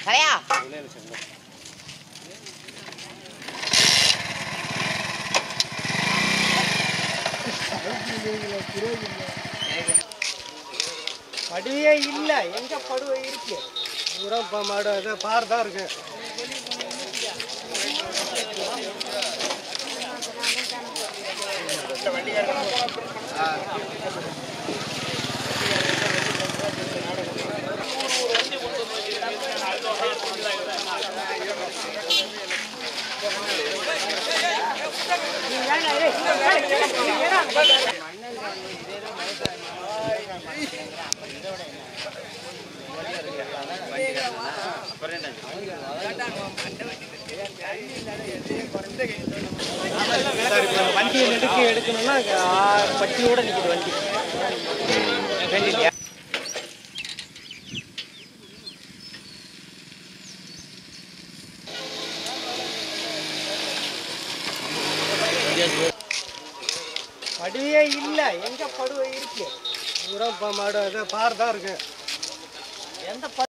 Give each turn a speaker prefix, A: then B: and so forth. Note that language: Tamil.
A: சரியா
B: படுவே இல்ல எங்க படுவை இருக்கு பூரா மாடு அது பார் தான் இருக்கு வண்டியை எடுக்கணும்னா பட்டியோட நிக்குது வண்டி படுவே இல்ல எங்க படுவை இருக்கு பூரா மாடு அது பார் தான் இருக்கு எந்த